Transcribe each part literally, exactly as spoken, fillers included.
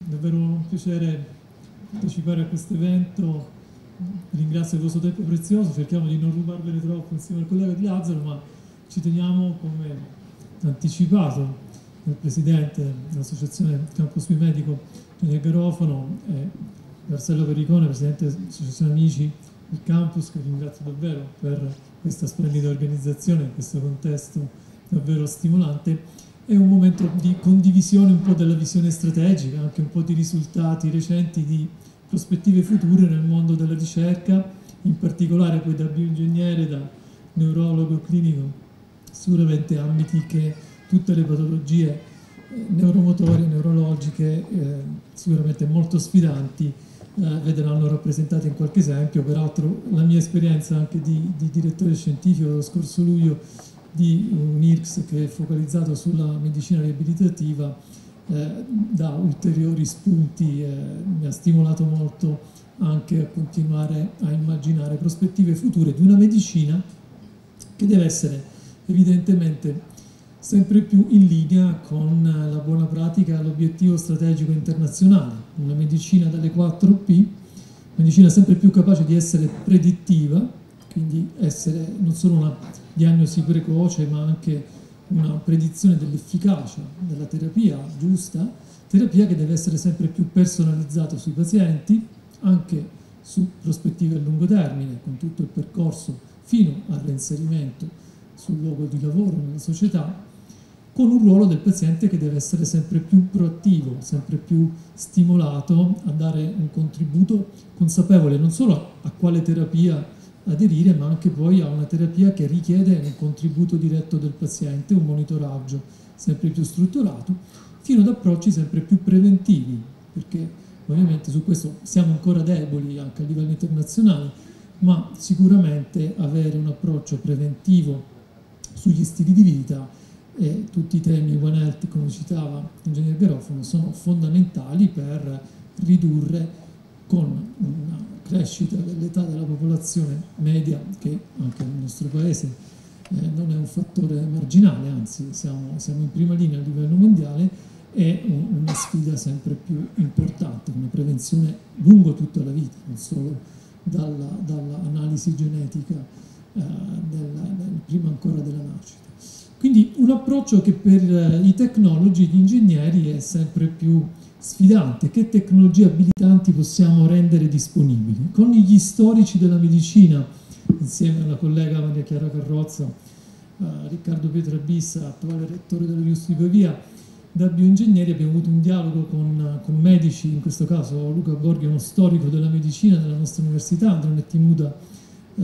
davvero un piacere partecipare a questo evento. Ringrazio il vostro tempo prezioso, cerchiamo di non rubarvene troppo insieme al collega Di Lazzaro, ma ci teniamo, come anticipato dal presidente dell'associazione Campus Biomedico Giulia Garofano e Marcello Pericone, presidente dell'associazione Amici del Campus, che ringrazio davvero per questa splendida organizzazione in questo contesto davvero stimolante. È un momento di condivisione un po' della visione strategica, anche un po' di risultati recenti, di prospettive future nel mondo della ricerca, in particolare poi da bioingegnere, da neurologo clinico, sicuramente ambiti che tutte le patologie eh, neuromotorie, neurologiche, eh, sicuramente molto sfidanti, eh, vedranno rappresentati in qualche esempio. Peraltro la mia esperienza anche di, di direttore scientifico lo scorso luglio di un I R C S che è focalizzato sulla medicina riabilitativa eh, dà ulteriori spunti, eh, mi ha stimolato molto anche a continuare a immaginare prospettive future di una medicina che deve essere evidentemente sempre più in linea con la buona pratica e l'obiettivo strategico internazionale, una medicina dalle quattro P, medicina sempre più capace di essere predittiva, quindi essere non solo una diagnosi precoce ma anche una predizione dell'efficacia della terapia giusta, terapia che deve essere sempre più personalizzata sui pazienti, anche su prospettive a lungo termine, con tutto il percorso fino al reinserimento sul luogo di lavoro nella società, con un ruolo del paziente che deve essere sempre più proattivo, sempre più stimolato a dare un contributo consapevole non solo a quale terapia aderire, ma anche poi a una terapia che richiede un contributo diretto del paziente, un monitoraggio sempre più strutturato, fino ad approcci sempre più preventivi, perché ovviamente su questo siamo ancora deboli anche a livello internazionale, ma sicuramente avere un approccio preventivo sugli stili di vita e tutti i temi One Health, come citava l'ingegner Garofano, sono fondamentali per ridurre, con una crescita dell'età della popolazione media, che anche nel nostro paese eh, non è un fattore marginale, anzi siamo, siamo in prima linea a livello mondiale, è un, una sfida sempre più importante, una prevenzione lungo tutta la vita, non solo dalla, dall'analisi genetica eh, della, del, prima ancora della nascita. Quindi un approccio che per eh, i tecnologi, gli ingegneri, è sempre più sfidante. Che tecnologie abilitanti possiamo rendere disponibili? Con gli storici della medicina, insieme alla collega Maria Chiara Carrozza, uh, Riccardo Pietrabissa, attuale rettore dell'Università di Pavia, da bioingegneri abbiamo avuto un dialogo con, con medici, in questo caso Luca Borghi, uno storico della medicina della nostra università, Andrea Nettimuda, uh,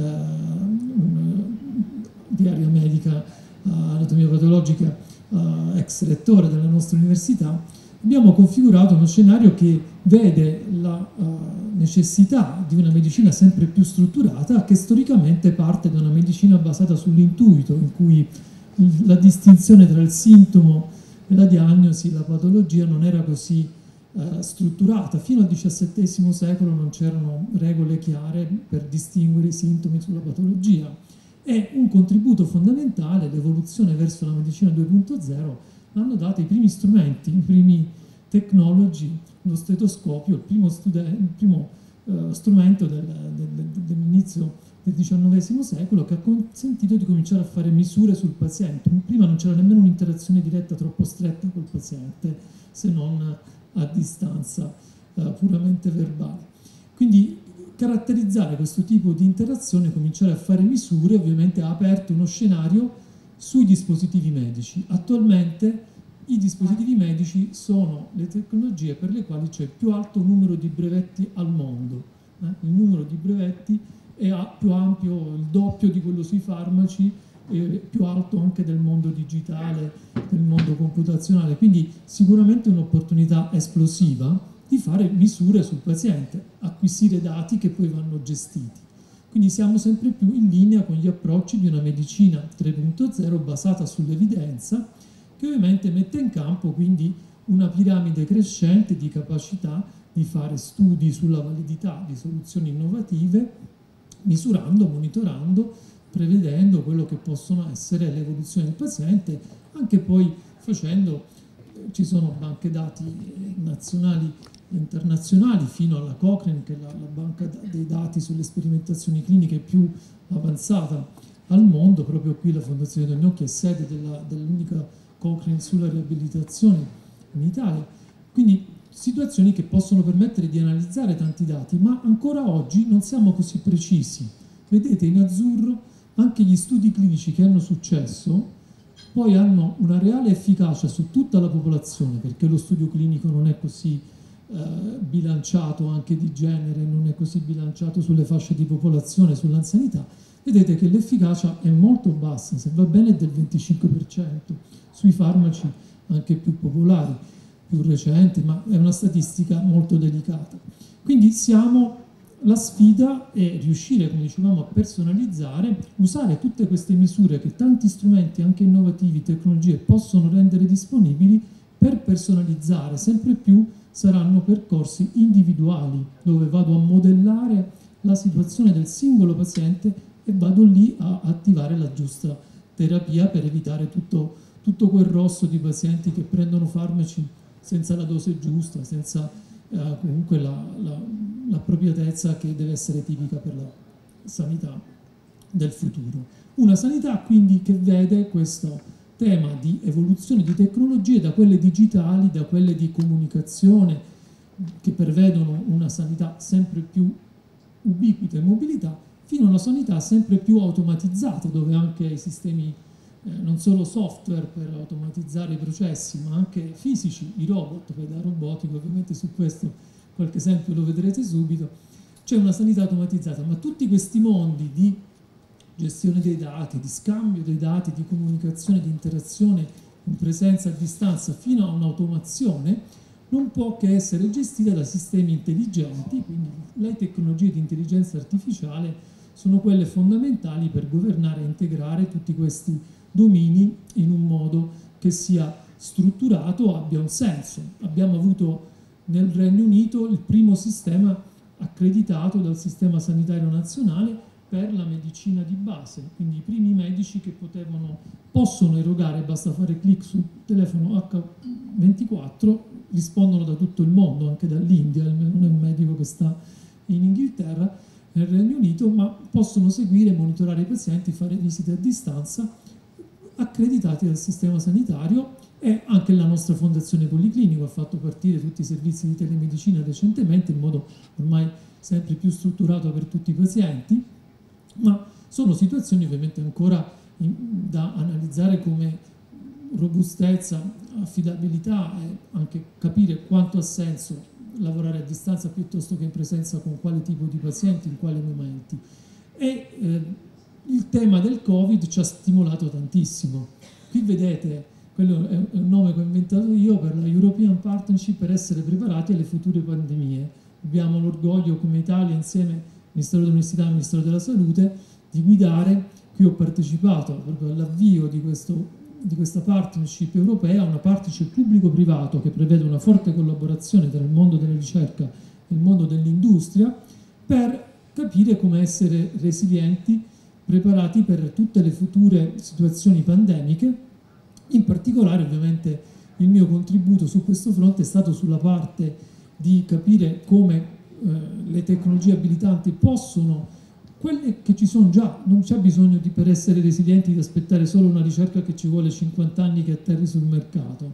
un, di area medica, uh, anatomia patologica, uh, ex rettore della nostra università. Abbiamo configurato uno scenario che vede la uh, necessità di una medicina sempre più strutturata, che storicamente parte da una medicina basata sull'intuito, in cui la distinzione tra il sintomo e la diagnosi, la patologia, non era così uh, strutturata. Fino al diciassettesimo secolo non c'erano regole chiare per distinguere i sintomi sulla patologia. E un contributo fondamentale, l'evoluzione verso la medicina due punto zero, hanno dato i primi strumenti, i primi tecnologi, lo stetoscopio, il primo, il primo uh, strumento del, del, dell'inizio del diciannovesimo secolo, che ha consentito di cominciare a fare misure sul paziente. Prima non c'era nemmeno un'interazione diretta troppo stretta col paziente, se non a distanza uh, puramente verbale. Quindi caratterizzare questo tipo di interazione, cominciare a fare misure, ovviamente ha aperto uno scenario sui dispositivi medici. Attualmente i dispositivi medici sono le tecnologie per le quali c'è il più alto numero di brevetti al mondo. Eh? Il numero di brevetti è più ampio, il doppio di quello sui farmaci, è più alto anche del mondo digitale, del mondo computazionale. Quindi sicuramente un'opportunità esplosiva di fare misure sul paziente, acquisire dati che poi vanno gestiti. Quindi siamo sempre più in linea con gli approcci di una medicina tre punto zero basata sull'evidenza, che ovviamente mette in campo quindi una piramide crescente di capacità di fare studi sulla validità di soluzioni innovative, misurando, monitorando, prevedendo quello che possono essere l'evoluzione del paziente, anche poi facendo, ci sono banche dati nazionali internazionali, fino alla Cochrane, che è la, la banca dei dati sulle sperimentazioni cliniche più avanzata al mondo. Proprio qui la Fondazione Tognocchi è sede dell'unica Cochrane sulla riabilitazione in Italia. Quindi situazioni che possono permettere di analizzare tanti dati, ma ancora oggi non siamo così precisi. Vedete in azzurro anche gli studi clinici che hanno successo poi hanno una reale efficacia su tutta la popolazione, perché lo studio clinico non è così eh, bilanciato anche di genere, non è così bilanciato sulle fasce di popolazione, sull'anzianità. Vedete che l'efficacia è molto bassa, se va bene è del venticinque per cento, sui farmaci anche più popolari, più recenti, ma è una statistica molto delicata. Quindi siamo... La sfida è riuscire, come dicevamo, a personalizzare, usare tutte queste misure che tanti strumenti, anche innovativi, tecnologie, possono rendere disponibili per personalizzare. Sempre più saranno percorsi individuali, dove vado a modellare la situazione del singolo paziente e vado lì a attivare la giusta terapia per evitare tutto, tutto quel rosso di pazienti che prendono farmaci senza la dose giusta, senza eh, comunque la, la l'appropriatezza che deve essere tipica per la sanità del futuro. Una sanità quindi che vede questo tema di evoluzione di tecnologie da quelle digitali, da quelle di comunicazione, che prevedono una sanità sempre più ubiquita e mobilità, fino a una sanità sempre più automatizzata, dove anche i sistemi, eh, non solo software per automatizzare i processi, ma anche fisici, i robot, per da robotico, ovviamente su questo qualche esempio lo vedrete subito, c'è una sanità automatizzata, ma tutti questi mondi di gestione dei dati, di scambio dei dati, di comunicazione, di interazione in presenza a distanza fino a un'automazione non può che essere gestita da sistemi intelligenti, quindi le tecnologie di intelligenza artificiale sono quelle fondamentali per governare e integrare tutti questi domini in un modo che sia strutturato, abbia un senso. Abbiamo avuto nel Regno Unito il primo sistema accreditato dal Sistema Sanitario Nazionale per la medicina di base, quindi i primi medici che potevano, possono erogare, basta fare clic sul telefono acca ventiquattro, rispondono da tutto il mondo, anche dall'India, non è un medico che sta in Inghilterra, nel Regno Unito, ma possono seguire, monitorare i pazienti, fare visite a distanza, accreditati dal sistema sanitario. E anche la nostra Fondazione Policlinico ha fatto partire tutti i servizi di telemedicina recentemente in modo ormai sempre più strutturato per tutti i pazienti, ma sono situazioni ovviamente ancora in, da analizzare come robustezza, affidabilità e anche capire quanto ha senso lavorare a distanza piuttosto che in presenza con quale tipo di pazienti, in quali momenti. E eh, il tema del Covid ci ha stimolato tantissimo. Qui vedete, quello è un nome che ho inventato io, per la European Partnership per essere preparati alle future pandemie. Abbiamo l'orgoglio come Italia, insieme Ministero dell'Università e Ministero della Salute, di guidare. Qui ho partecipato proprio all'avvio di, di questa partnership europea, una partnership pubblico-privato che prevede una forte collaborazione tra il mondo della ricerca e il mondo dell'industria per capire come essere resilienti, preparati per tutte le future situazioni pandemiche. In particolare, ovviamente, il mio contributo su questo fronte è stato sulla parte di capire come eh, le tecnologie abilitanti possono, quelle che ci sono già, non c'è bisogno di, per essere resilienti, di aspettare solo una ricerca che ci vuole cinquanta anni che atterri sul mercato.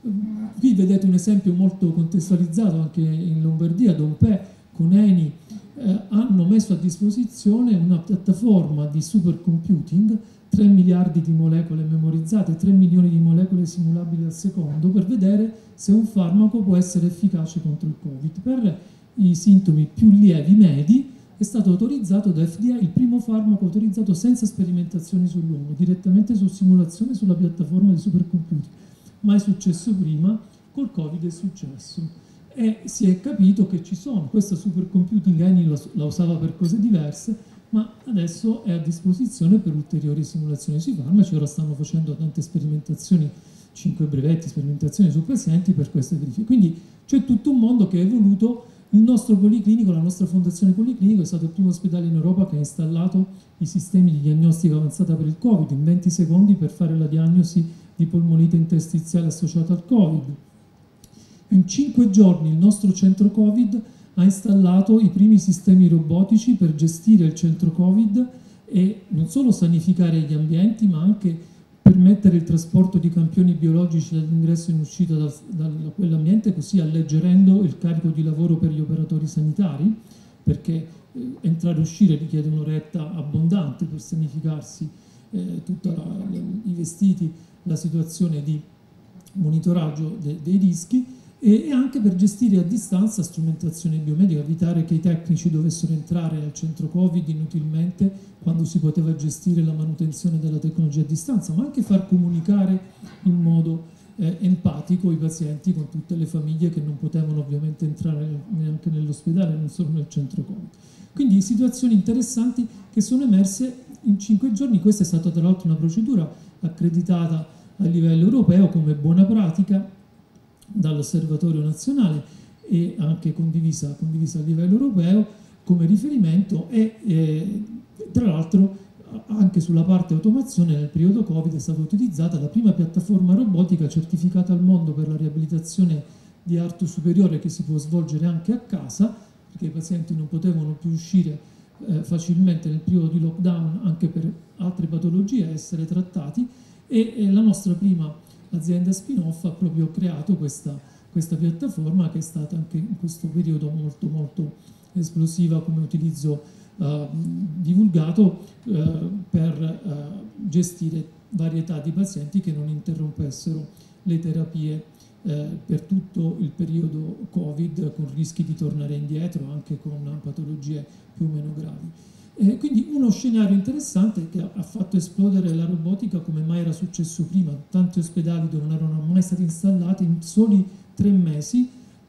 Qui vedete un esempio molto contestualizzato anche in Lombardia, Dompè con Eni eh, hanno messo a disposizione una piattaforma di supercomputing, tre miliardi di molecole memorizzate, tre milioni di molecole simulabili al secondo, per vedere se un farmaco può essere efficace contro il Covid. Per i sintomi più lievi, medi, è stato autorizzato da F D A, il primo farmaco autorizzato senza sperimentazioni sull'uomo, direttamente su simulazione sulla piattaforma di supercomputing. Mai successo prima, col Covid è successo. E si è capito che ci sono, questa supercomputing Eni la usava per cose diverse, ma adesso è a disposizione per ulteriori simulazioni sui farmaci. Ora stanno facendo tante sperimentazioni, cinque brevetti, sperimentazioni su pazienti per queste verifiche. Quindi c'è tutto un mondo che è evoluto. Il nostro Policlinico, la nostra Fondazione Policlinico, è stato il primo ospedale in Europa che ha installato i sistemi di diagnostica avanzata per il Covid in venti secondi per fare la diagnosi di polmonite interstiziale associata al Covid. In cinque giorni il nostro centro Covid ha installato i primi sistemi robotici per gestire il centro Covid e non solo sanificare gli ambienti, ma anche permettere il trasporto di campioni biologici dall'ingresso e in uscita da, da quell'ambiente, così alleggerendo il carico di lavoro per gli operatori sanitari, perché eh, entrare e uscire richiede un'oretta abbondante per sanificarsi eh, tutti i vestiti, la situazione di monitoraggio de, dei rischi, e, e anche per gestire a distanza strumentazione biomedica, evitare che i tecnici dovessero entrare nel centro Covid inutilmente quando si poteva gestire la manutenzione della tecnologia a distanza, ma anche far comunicare in modo eh, empatico i pazienti con tutte le famiglie che non potevano ovviamente entrare neanche nell'ospedale, non solo nel centro Covid. Quindi situazioni interessanti che sono emerse in cinque giorni. Questa è stata tra l'altro una procedura accreditata a livello europeo come buona pratica dall'Osservatorio nazionale e anche condivisa, condivisa a livello europeo come riferimento, e eh, tra l'altro anche sulla parte automazione nel periodo Covid è stata utilizzata la prima piattaforma robotica certificata al mondo per la riabilitazione di arto superiore, che si può svolgere anche a casa, perché i pazienti non potevano più uscire eh, facilmente nel periodo di lockdown anche per altre patologie a essere trattati, e, e la nostra prima azienda spin-off ha proprio creato questa, questa piattaforma, che è stata anche in questo periodo molto molto esplosiva come utilizzo Uh, divulgato uh, per uh, gestire varietà di pazienti che non interrompessero le terapie uh, per tutto il periodo Covid, con rischi di tornare indietro anche con patologie più o meno gravi. E quindi uno scenario interessante che ha fatto esplodere la robotica come mai era successo prima. Tanti ospedali dove non erano mai stati installati, in soli tre mesi,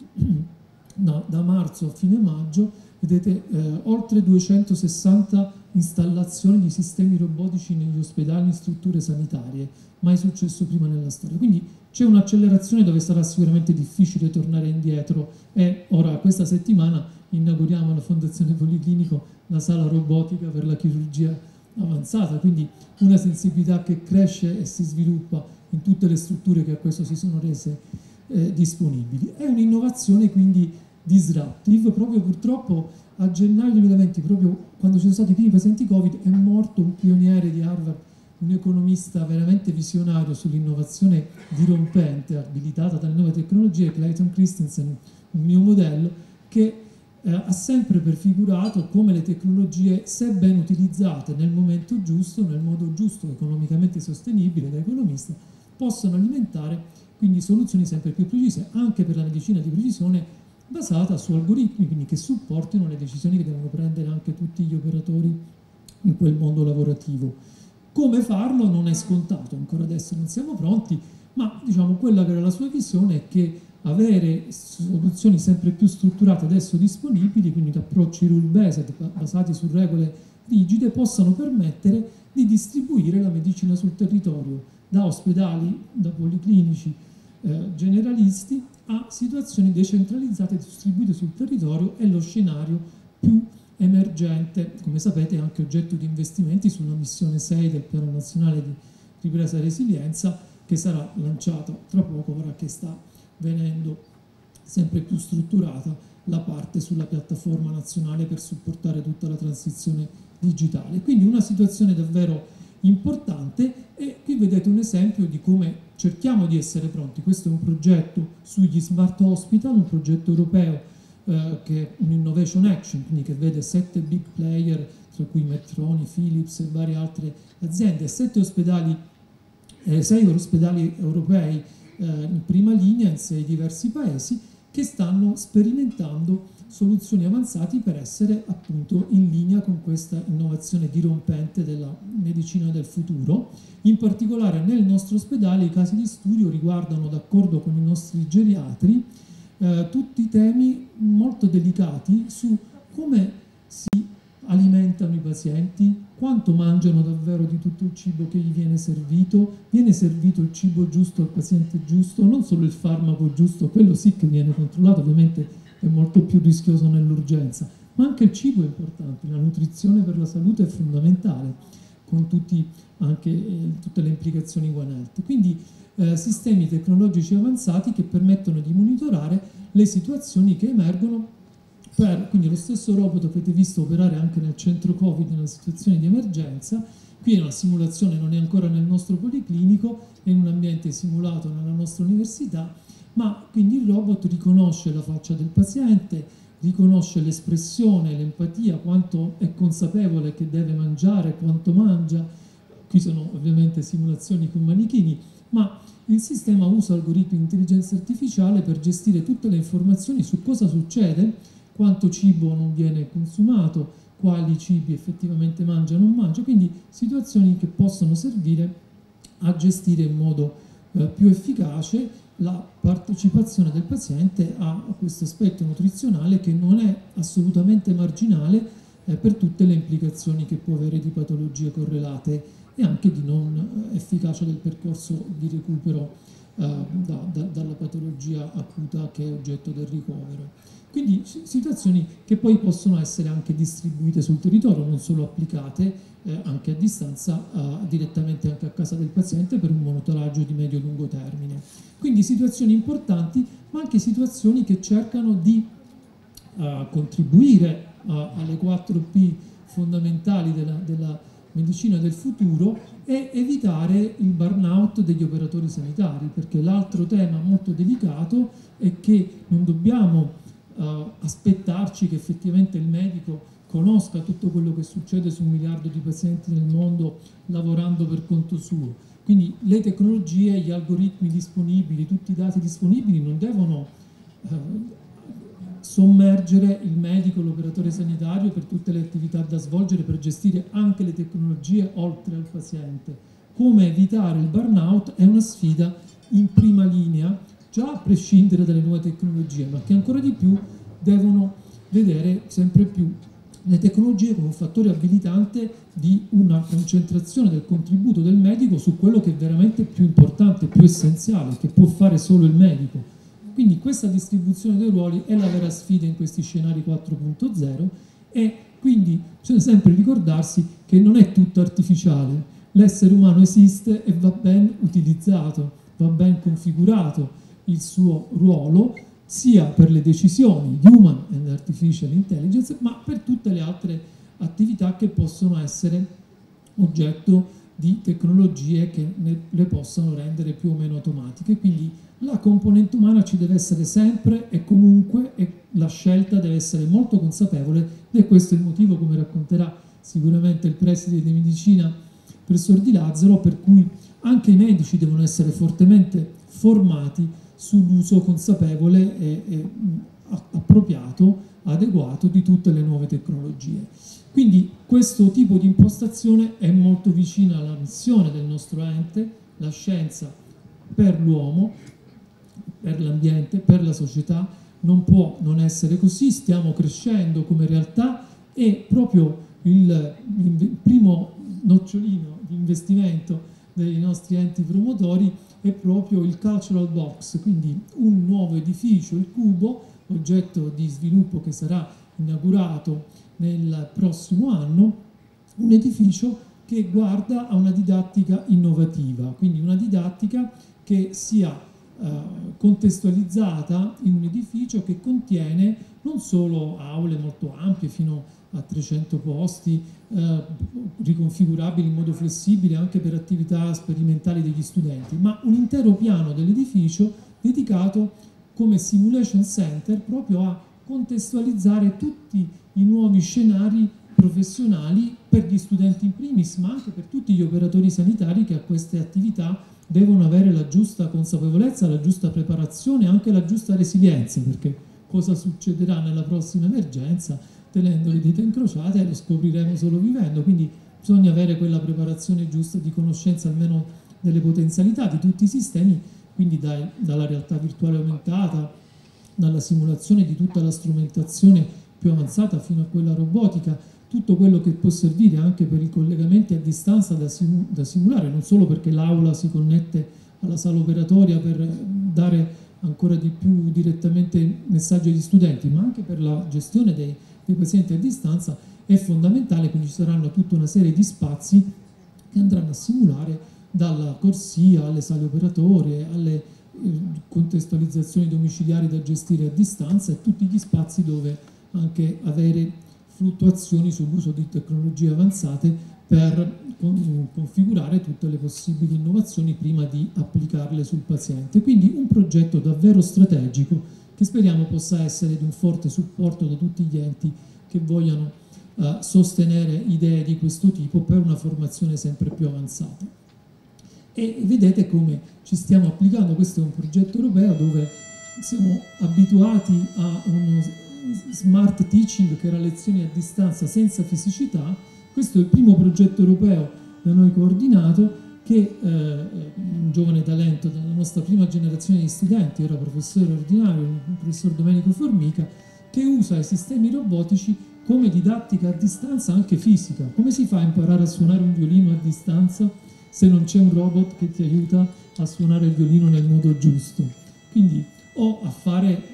no, da marzo a fine maggio, vedete eh, oltre duecentosessanta installazioni di sistemi robotici negli ospedali, in strutture sanitarie, mai successo prima nella storia. Quindi c'è un'accelerazione dove sarà sicuramente difficile tornare indietro, e ora questa settimana inauguriamo alla Fondazione Policlinico la sala robotica per la chirurgia avanzata, quindi una sensibilità che cresce e si sviluppa in tutte le strutture che a questo si sono rese eh, disponibili. È un'innovazione quindi disruptive. Proprio purtroppo a gennaio duemilaventi, proprio quando ci sono stati i primi pazienti Covid, è morto un pioniere di Harvard, un economista veramente visionario sull'innovazione dirompente, abilitata dalle nuove tecnologie, Clayton Christensen, un mio modello, che eh, ha sempre prefigurato come le tecnologie, se ben utilizzate nel momento giusto, nel modo giusto, economicamente sostenibile da economista, possono alimentare quindi soluzioni sempre più precise, anche per la medicina di precisione, basata su algoritmi, quindi che supportino le decisioni che devono prendere anche tutti gli operatori in quel mondo lavorativo. Come farlo non è scontato, ancora adesso non siamo pronti, ma diciamo quella che era la sua visione è che avere soluzioni sempre più strutturate adesso disponibili, quindi approcci rule-based basati su regole rigide, possano permettere di distribuire la medicina sul territorio, da ospedali, da policlinici eh, generalisti, a situazioni decentralizzate distribuite sul territorio. È lo scenario più emergente, come sapete, è anche oggetto di investimenti sulla missione sei del Piano Nazionale di Ripresa e Resilienza, che sarà lanciata tra poco, ora che sta venendo sempre più strutturata la parte sulla piattaforma nazionale per supportare tutta la transizione digitale. Quindi una situazione davvero importante, e qui vedete un esempio di come cerchiamo di essere pronti. Questo è un progetto sugli smart hospital, un progetto europeo eh, che è un innovation action, quindi che vede sette big player, tra cui Medtronic, Philips e varie altre aziende, sette ospedali, eh, sei ospedali europei eh, in prima linea in sei diversi paesi, che stanno sperimentando soluzioni avanzate per essere appunto in linea con questa innovazione dirompente della medicina del futuro. In particolare nel nostro ospedale i casi di studio riguardano, d'accordo con i nostri geriatri, eh, tutti temi molto delicati su come si alimentano i pazienti, quanto mangiano davvero di tutto il cibo che gli viene servito, viene servito il cibo giusto al paziente giusto, non solo il farmaco giusto, quello sì che viene controllato, ovviamente è molto più rischioso nell'urgenza, ma anche il cibo è importante, la nutrizione per la salute è fondamentale. con tutti, anche, eh, tutte le implicazioni One Health. Quindi eh, sistemi tecnologici avanzati che permettono di monitorare le situazioni che emergono. Per, quindi lo stesso robot che avete visto operare anche nel centro Covid in una situazione di emergenza, qui è una simulazione, non è ancora nel nostro policlinico, è in un ambiente simulato nella nostra università, ma quindi il robot riconosce la faccia del paziente, riconosce l'espressione, l'empatia, quanto è consapevole che deve mangiare, quanto mangia. Qui sono ovviamente simulazioni con manichini, ma il sistema usa algoritmi di intelligenza artificiale per gestire tutte le informazioni su cosa succede, quanto cibo non viene consumato, quali cibi effettivamente mangia o non mangia, quindi situazioni che possono servire a gestire in modo eh, più efficace la partecipazione del paziente a questo aspetto nutrizionale che non è assolutamente marginale eh, per tutte le implicazioni che può avere di patologie correlate e anche di non efficacia del percorso di recupero eh, da, da, dalla patologia acuta che è oggetto del ricovero. Quindi situazioni che poi possono essere anche distribuite sul territorio, non solo applicate eh, anche a distanza, eh, direttamente anche a casa del paziente per un monitoraggio di medio-lungo termine. Quindi situazioni importanti, ma anche situazioni che cercano di eh, contribuire a, alle quattro P fondamentali della, della medicina del futuro e evitare il burnout degli operatori sanitari, perché l'altro tema molto delicato è che non dobbiamo Uh, aspettarci che effettivamente il medico conosca tutto quello che succede su un miliardo di pazienti nel mondo lavorando per conto suo. Quindi le tecnologie, gli algoritmi disponibili, tutti i dati disponibili non devono uh, sommergere il medico, l'operatore sanitario per tutte le attività da svolgere, per gestire anche le tecnologie oltre al paziente. Come evitare il burnout è una sfida in prima linea, già a prescindere dalle nuove tecnologie, ma che ancora di più devono vedere sempre più le tecnologie come un fattore abilitante di una concentrazione del contributo del medico su quello che è veramente più importante, più essenziale, che può fare solo il medico. Quindi questa distribuzione dei ruoli è la vera sfida in questi scenari quattro punto zero e quindi bisogna sempre ricordarsi che non è tutto artificiale, l'essere umano esiste e va ben utilizzato, va ben configurato il suo ruolo sia per le decisioni di Human and Artificial Intelligence, ma per tutte le altre attività che possono essere oggetto di tecnologie che ne, le possano rendere più o meno automatiche. Quindi la componente umana ci deve essere sempre e comunque, e la scelta deve essere molto consapevole, e questo è il motivo, come racconterà sicuramente il preside di medicina, professor Di Lazzaro, per cui anche i medici devono essere fortemente formati sull'uso consapevole e, e appropriato, adeguato di tutte le nuove tecnologie. Quindi questo tipo di impostazione è molto vicina alla missione del nostro ente, la scienza per l'uomo, per l'ambiente, per la società. Non può non essere così, stiamo crescendo come realtà e proprio il, il primo nocciolino di investimento dei nostri enti promotori è proprio il Cultural Box, quindi un nuovo edificio, il Cubo, oggetto di sviluppo che sarà inaugurato nel prossimo anno, un edificio che guarda a una didattica innovativa, quindi una didattica che sia eh, contestualizzata in un edificio che contiene non solo aule molto ampie fino a trecento posti, eh, riconfigurabili in modo flessibile anche per attività sperimentali degli studenti, ma un intero piano dell'edificio dedicato come simulation center proprio a contestualizzare tutti i nuovi scenari professionali per gli studenti in primis, ma anche per tutti gli operatori sanitari che a queste attività devono avere la giusta consapevolezza, la giusta preparazione e anche la giusta resilienza, perché cosa succederà nella prossima emergenza? Tenendo le dita incrociate lo scopriremo solo vivendo, quindi bisogna avere quella preparazione giusta di conoscenza almeno delle potenzialità di tutti i sistemi, quindi dai, dalla realtà virtuale aumentata, dalla simulazione di tutta la strumentazione più avanzata fino a quella robotica, tutto quello che può servire anche per i collegamenti a distanza da, sim da simulare, non solo perché l'aula si connette alla sala operatoria per dare ancora di più direttamente messaggi agli studenti, ma anche per la gestione dei dei pazienti a distanza è fondamentale, quindi ci saranno tutta una serie di spazi che andranno a simulare dalla corsia alle sale operatorie, alle eh, contestualizzazioni domiciliari da gestire a distanza e tutti gli spazi dove anche avere fluttuazioni sull'uso di tecnologie avanzate per configurare tutte le possibili innovazioni prima di applicarle sul paziente. Quindi un progetto davvero strategico che speriamo possa essere di un forte supporto da tutti gli enti che vogliano uh, sostenere idee di questo tipo per una formazione sempre più avanzata. E vedete come ci stiamo applicando. Questo è un progetto europeo dove siamo abituati a uno smart teaching, che era lezioni a distanza senza fisicità. Questo è il primo progetto europeo da noi coordinato che eh, un giovane talento della nostra prima generazione di studenti, era professore ordinario, il professor Domenico Formica, che usa i sistemi robotici come didattica a distanza anche fisica. Come si fa a imparare a suonare un violino a distanza se non c'è un robot che ti aiuta a suonare il violino nel modo giusto? Quindi o a fare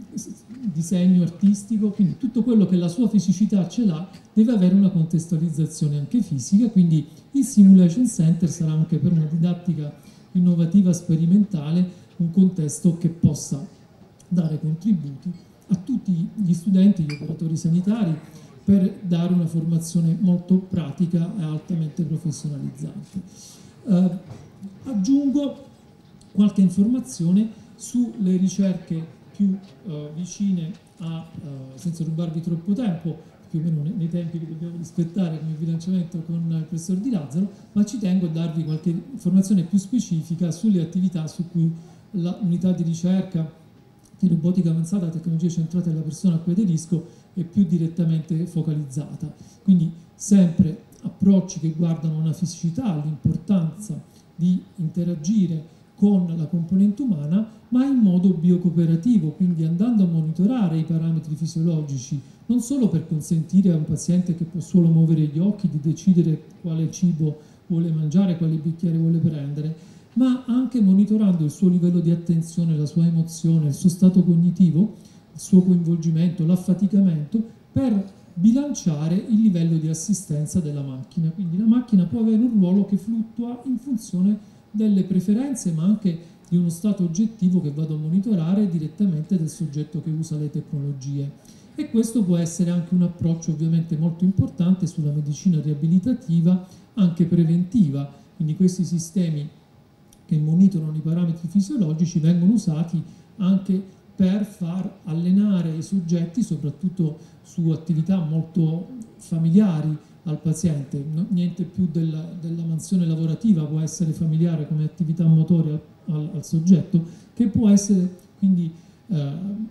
disegno artistico, quindi tutto quello che la sua fisicità ce l'ha deve avere una contestualizzazione anche fisica, quindi il Simulation Center sarà anche per una didattica innovativa sperimentale un contesto che possa dare contributi a tutti gli studenti, gli operatori sanitari, per dare una formazione molto pratica e altamente professionalizzante. Eh, aggiungo qualche informazione sulle ricerche più uh, vicine a, uh, senza rubarvi troppo tempo, più o meno nei tempi che dobbiamo rispettare come bilanciamento con il professor Di Lazzaro, ma ci tengo a darvi qualche informazione più specifica sulle attività su cui l'unità di ricerca di robotica avanzata, tecnologie centrate alla persona a cui aderisco, è più direttamente focalizzata. Quindi sempre approcci che guardano una fisicità, l'importanza di interagire con la componente umana, ma in modo biocooperativo, quindi andando a monitorare i parametri fisiologici, non solo per consentire a un paziente che può solo muovere gli occhi di decidere quale cibo vuole mangiare, quale bicchiere vuole prendere, ma anche monitorando il suo livello di attenzione, la sua emozione, il suo stato cognitivo, il suo coinvolgimento, l'affaticamento, per bilanciare il livello di assistenza della macchina. Quindi la macchina può avere un ruolo che fluttua in funzione delle preferenze, ma anche di uno stato oggettivo che vado a monitorare direttamente del soggetto che usa le tecnologie. E questo può essere anche un approccio ovviamente molto importante sulla medicina riabilitativa, anche preventiva. Quindi questi sistemi che monitorano i parametri fisiologici vengono usati anche per far allenare i soggetti, soprattutto su attività molto familiari al paziente. No, niente più della, della mansione lavorativa può essere familiare come attività motore al, al, al soggetto, che può essere quindi eh,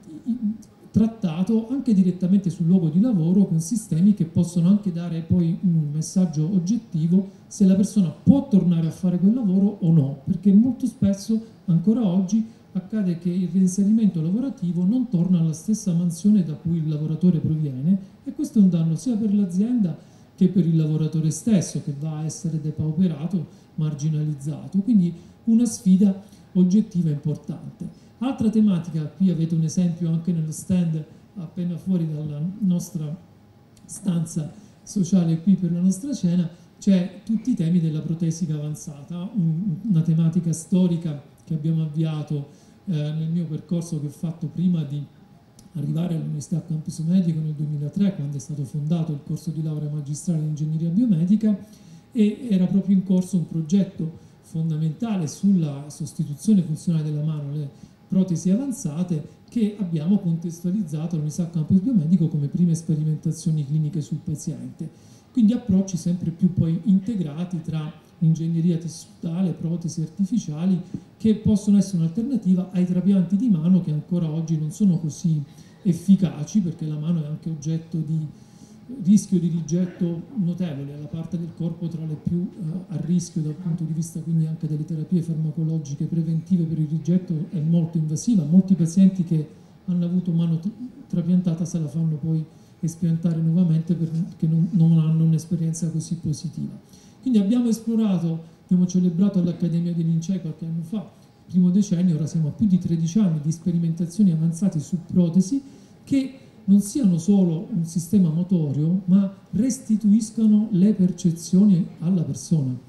trattato anche direttamente sul luogo di lavoro con sistemi che possono anche dare poi un messaggio oggettivo se la persona può tornare a fare quel lavoro o no, perché molto spesso ancora oggi accade che il reinserimento lavorativo non torna alla stessa mansione da cui il lavoratore proviene, e questo è un danno sia per l'azienda che per il lavoratore stesso, che va a essere depauperato, marginalizzato. Quindi una sfida oggettiva importante. Altra tematica, qui avete un esempio anche nello stand appena fuori dalla nostra stanza sociale qui per la nostra cena, c'è tutti i temi della protesica avanzata, un, una tematica storica che abbiamo avviato eh, nel mio percorso che ho fatto prima di arrivare all'Università Campus Medico nel duemilatré, quando è stato fondato il corso di laurea magistrale in ingegneria biomedica, e era proprio in corso un progetto fondamentale sulla sostituzione funzionale della mano, le protesi avanzate, che abbiamo contestualizzato all'Università Campus Biomedico come prime sperimentazioni cliniche sul paziente. Quindi approcci sempre più poi integrati tra ingegneria tessutale, protesi artificiali, che possono essere un'alternativa ai trapianti di mano, che ancora oggi non sono così efficaci, perché la mano è anche oggetto di rischio di rigetto notevole, è la parte del corpo tra le più eh, a rischio dal punto di vista quindi anche delle terapie farmacologiche preventive per il rigetto, è molto invasiva. Molti pazienti che hanno avuto mano trapiantata se la fanno poi espiantare nuovamente perché non, non hanno un'esperienza così positiva. Quindi abbiamo esplorato, abbiamo celebrato all'Accademia dei Lincei qualche anno fa, il primo decennio, ora siamo a più di tredici anni di sperimentazioni avanzate su protesi che non siano solo un sistema motorio, ma restituiscano le percezioni alla persona.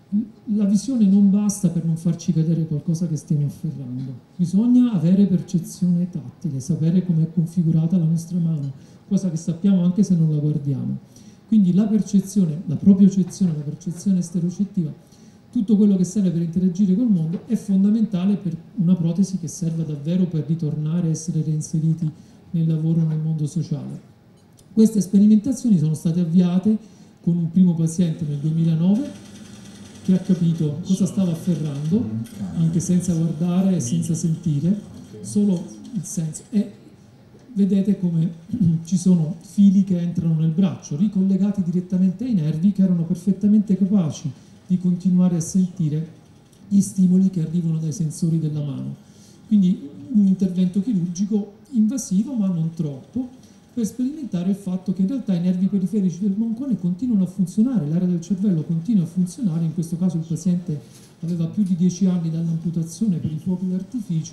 la visione non basta per non farci cadere qualcosa che stiamo afferrando, bisogna avere percezione tattile, sapere come è configurata la nostra mano, cosa che sappiamo anche se non la guardiamo. Quindi la percezione, la propriocezione, la percezione esterocettiva, tutto quello che serve per interagire col mondo è fondamentale per una protesi che serva davvero per ritornare a essere reinseriti nel lavoro, nel mondo sociale. Queste sperimentazioni sono state avviate con un primo paziente nel duemilanove che ha capito cosa stava afferrando, anche senza guardare e senza sentire, solo il senso. E vedete come ci sono fili che entrano nel braccio, ricollegati direttamente ai nervi, che erano perfettamente capaci di continuare a sentire gli stimoli che arrivano dai sensori della mano. Quindi un intervento chirurgico invasivo, ma non troppo, per sperimentare il fatto che in realtà i nervi periferici del moncone continuano a funzionare, l'area del cervello continua a funzionare. In questo caso il paziente aveva più di dieci anni dall'amputazione per i fuochi d'artificio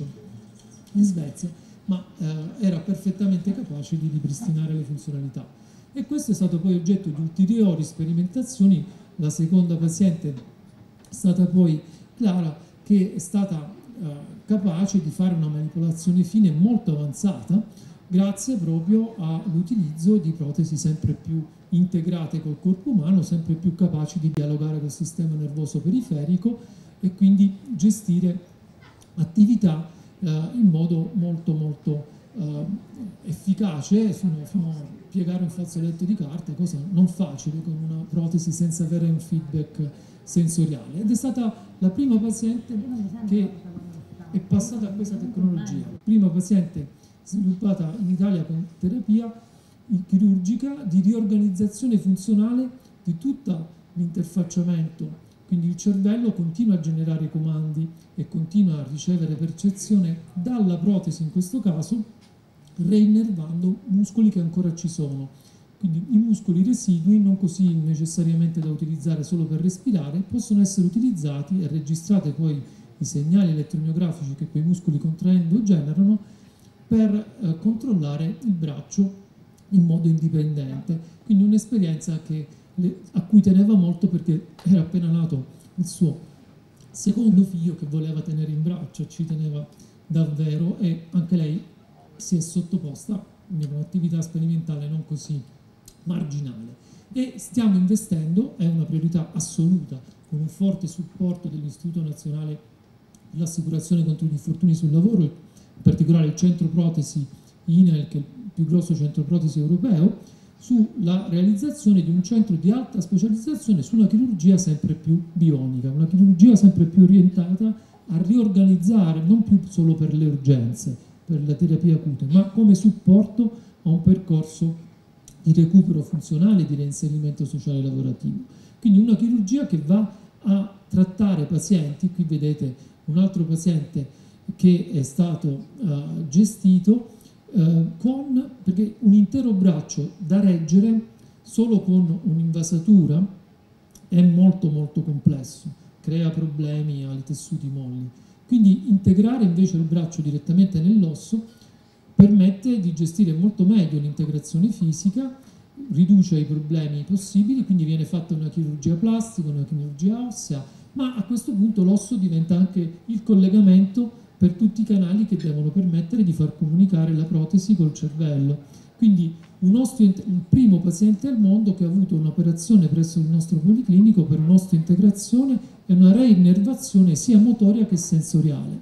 in Svezia, ma eh, era perfettamente capace di ripristinare le funzionalità. E questo è stato poi oggetto di ulteriori sperimentazioni. La seconda paziente è stata poi Clara, che è stata eh, capace di fare una manipolazione fine molto avanzata, grazie proprio all'utilizzo di protesi sempre più integrate col corpo umano, sempre più capaci di dialogare col sistema nervoso periferico e quindi gestire attività eh, in modo molto molto eh, efficace, fino, fino a piegare un fazzoletto di carta, cosa non facile con una protesi senza avere un feedback sensoriale. Ed è stata la prima paziente che è passata a questa tecnologia, prima paziente sviluppata in Italia con terapia chirurgica di riorganizzazione funzionale di tutto l'interfacciamento. Quindi il cervello continua a generare comandi e continua a ricevere percezione dalla protesi, in questo caso, reinnervando muscoli che ancora ci sono. Quindi i muscoli residui, non così necessariamente da utilizzare solo per respirare, possono essere utilizzati e registrate poi i segnali elettromiografici che quei muscoli contraendo generano per eh, controllare il braccio in modo indipendente. Quindi un'esperienza a cui teneva molto, perché era appena nato il suo secondo figlio che voleva tenere in braccio, ci teneva davvero, e anche lei si è sottoposta a un'attività sperimentale non così marginale. E stiamo investendo, è una priorità assoluta, con un forte supporto dell'Istituto Nazionale per l'Assicurazione contro gli infortuni sul lavoro, in particolare il centro protesi I N E L, che è il più grosso centro protesi europeo, sulla realizzazione di un centro di alta specializzazione su una chirurgia sempre più bionica, una chirurgia sempre più orientata a riorganizzare, non più solo per le urgenze, per la terapia acuta, ma come supporto a un percorso di recupero funzionale e di reinserimento sociale lavorativo. Quindi una chirurgia che va a trattare pazienti, qui vedete un altro paziente che è stato uh, gestito uh, con, perché un intero braccio da reggere solo con un'invasatura è molto molto complesso, crea problemi ai tessuti molli. Quindi integrare invece il braccio direttamente nell'osso permette di gestire molto meglio l'integrazione fisica, riduce i problemi possibili, quindi viene fatta una chirurgia plastica, una chirurgia ossea, ma a questo punto l'osso diventa anche il collegamento per tutti i canali che devono permettere di far comunicare la protesi col cervello. Quindi un, un primo paziente al mondo che ha avuto un'operazione presso il nostro policlinico per un'osteointegrazione e una reinnervazione sia motoria che sensoriale.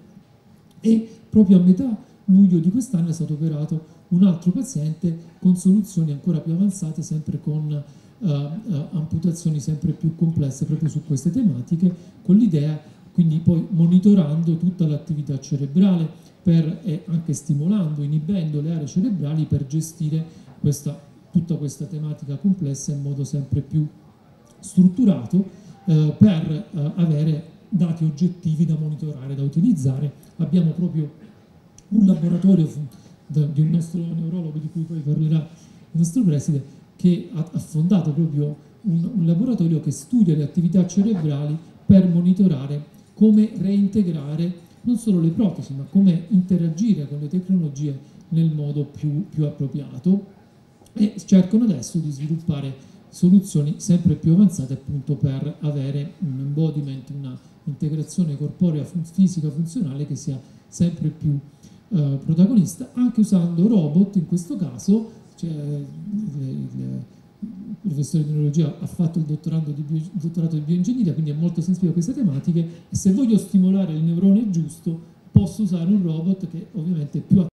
E proprio a metà luglio di quest'anno è stato operato un altro paziente con soluzioni ancora più avanzate, sempre con uh, uh, amputazioni sempre più complesse proprio su queste tematiche, con l'idea quindi poi monitorando tutta l'attività cerebrale per, e anche stimolando, inibendo le aree cerebrali per gestire questa, tutta questa tematica complessa in modo sempre più strutturato eh, per eh, avere dati oggettivi da monitorare, da utilizzare. Abbiamo proprio un laboratorio di un nostro neurologo, di cui poi parlerà il nostro preside, che ha, ha fondato proprio un, un laboratorio che studia le attività cerebrali per monitorare come reintegrare non solo le protesi, ma come interagire con le tecnologie nel modo più, più appropriato, e cercano adesso di sviluppare soluzioni sempre più avanzate appunto per avere un embodiment, una integrazione corporea fun fisica funzionale che sia sempre più eh, protagonista, anche usando robot in questo caso. Cioè, il, il, il professore di neurologia ha fatto il dottorato di, bio, il dottorato di bioingegneria, quindi è molto sensibile a queste tematiche, e se voglio stimolare il neurone giusto posso usare un robot che ovviamente è più